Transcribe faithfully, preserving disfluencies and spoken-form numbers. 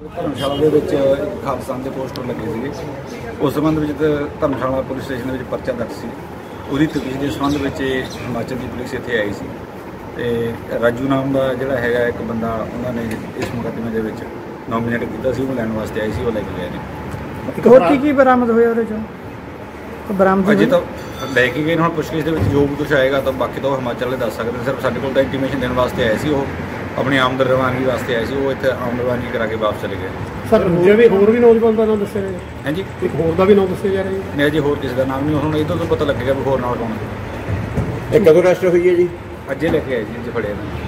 ਧਰਮਸ਼ਾਲਾ ਦੇ ਵਿੱਚ ਇੱਕ ਖਾਲਿਸਤਾਨ ਦੇ ਪੋਸਟਰ ਲੱਗੇ ਸੀਗੇ। ਉਸ ਸੰਬੰਧ ਵਿੱਚ ਧਰਮਸ਼ਾਲਾ ਪੁਲਿਸ ਸਟੇਸ਼ਨ ਦੇ ਵਿੱਚ ਪਰਚਾ ਦਰਜ ਸੀ। ਉਹਦੀ ਤਫਤੀਸ਼ ਦੇ ਸੰਬੰਧ ਵਿੱਚ ਹਿਮਾਚਲ ਦੀ ਪੁਲਿਸ ਇੱਥੇ ਆਈ ਸੀ ਤੇ ਰਾਜੂ ਨਾਮ ਦਾ ਜਿਹੜਾ ਹੈਗਾ ਇੱਕ ਬੰਦਾ ਉਹਨਾਂ ਨੇ ਇਸ ਮੁਕੱਦਮੇ ਦੇ ਵਿੱਚ ਨੋਮੀਨੇਟ ਕੀਤਾ ਸੀ, ਉਹ ਲੈਣ ਵਾਸਤੇ ਆਈ ਸੀ, ਉਹ ਲੈ ਕੇ ਗਏ ਨੇ। ਹੋਰ ਕੀ ਕੀ ਬਰਾਮਦ ਹੋਇਆ ਉਹਦੇ ਚੋਂ? ਬਰਾਮਦ ਅਜੇ ਤਾਂ ਲੈ ਕੇ ਗਏ। ਹੁਣ ਪੁੱਛਗਿੱਛ ਦੇ ਵਿੱਚ ਜੋ ਵੀ ਕੁਛ ਆਏਗਾ ਤਾਂ ਬਾਕੀ ਤਾਂ ਉਹ ਹਿਮਾਚਲ ਵਾਲੇ ਦੱਸ ਸਕਦੇ। ਸਿਰਫ ਸਾਡੇ ਕੋਲ ਤਾਂ ਇੰਟੀਮੇਸ਼ਨ ਦੇਣ ਵਾਸਤੇ ਆਏ ਸੀ, ਉਹ ਆਪਣੀ ਆਮਦ ਰਵਾਨਗੀ ਵਾਸਤੇ ਆਏ ਸੀ। ਉਹ ਇੱਥੇ ਆਮਦ ਰਵਾਨਗੀ ਕਰਾ ਕੇ ਵਾਪਸ ਚਲੇ ਗਏ। ਸਰ ਜਿਵੇਂ ਹੋਰ ਵੀ ਨੌਜਵਾਨ ਦਾ ਨਾਮ ਦੱਸਿਆ ਰਿਹਾ? ਹਾਂਜੀ, ਇੱਕ ਹੋਰ ਦਾ ਵੀ ਨਾਮ ਦੱਸਿਆ ਜਾ ਰਿਹਾ ਹੈ? ਨਹੀਂ ਜੀ, ਹੋਰ ਕਿਸੇ ਦਾ ਨਾਮ ਨਹੀਂ। ਹੁਣ ਇੱਧਰ ਤੋਂ ਪਤਾ ਲੱਗੇਗਾ ਵੀ ਹੋਰ ਨਾਲ ਕੌਣ ਹੈ। ਇਹ ਕਦੋਂ ਅਰੈਸਟ ਹੋਈ ਹੈ ਜੀ? ਅੱਜੇ ਲੈ ਕੇ ਆਏ ਜੀ, ਅੱਜ ਫੜਿਆ ਇਹਨਾਂ ਨੇ।